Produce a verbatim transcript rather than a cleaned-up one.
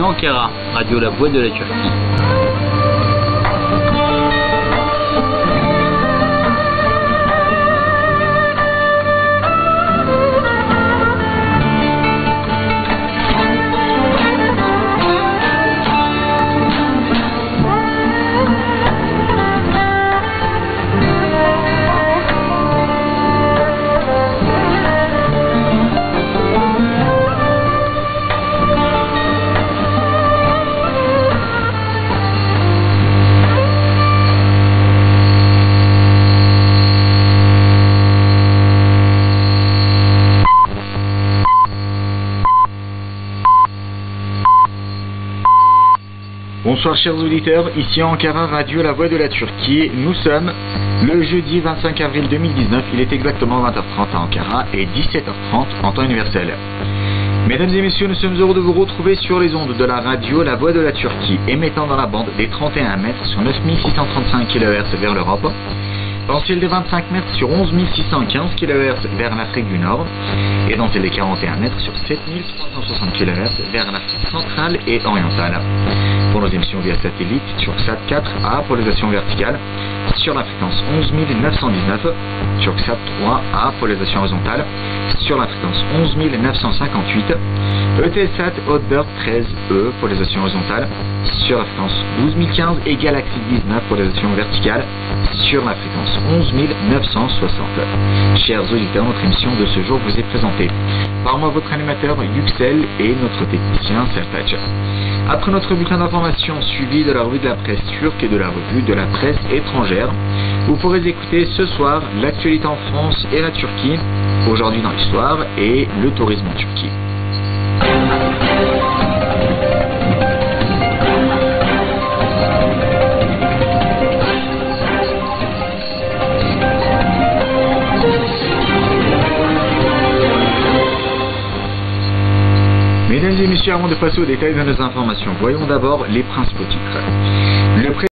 Ankara, radio La Voix de la Turquie. Bonsoir chers auditeurs, ici Ankara, radio La Voix de la Turquie. Nous sommes le jeudi vingt-cinq avril deux mille dix-neuf, il est exactement vingt heures trente à Ankara et dix-sept heures trente en temps universel. Mesdames et messieurs, nous sommes heureux de vous retrouver sur les ondes de la radio La Voix de la Turquie, émettant dans la bande des trente et un mètres sur neuf mille six cent trente-cinq kilohertz vers l'Europe, dans celle des vingt-cinq mètres sur onze mille six cent quinze kilohertz vers l'Afrique du Nord, et dans celle des quarante et un mètres sur sept mille trois cent soixante kilohertz vers l'Afrique centrale et orientale. Pour nos émissions via satellite, sur Sat quatre à polarisation verticale, sur la fréquence onze mille neuf cent dix-neuf, sur Sat trois à polarisation horizontale, sur la fréquence onze mille neuf cent cinquante-huit, Eutelsat Hotbird treize E, polarisation horizontale, sur la fréquence douze mille quinze et Galaxy dix-neuf, polarisation verticale, sur la fréquence onze mille neuf cent soixante. Chers auditeurs, notre émission de ce jour vous est présentée par moi, votre animateur Yüksel, et notre technicien Sertac. Après notre bulletin d'information suivi de la revue de la presse turque et de la revue de la presse étrangère, vous pourrez écouter ce soir l'actualité en France et la Turquie, aujourd'hui dans l'histoire, et le tourisme en Turquie. Mesdames et messieurs, avant de passer aux détails de nos informations, voyons d'abord les principaux titres. Le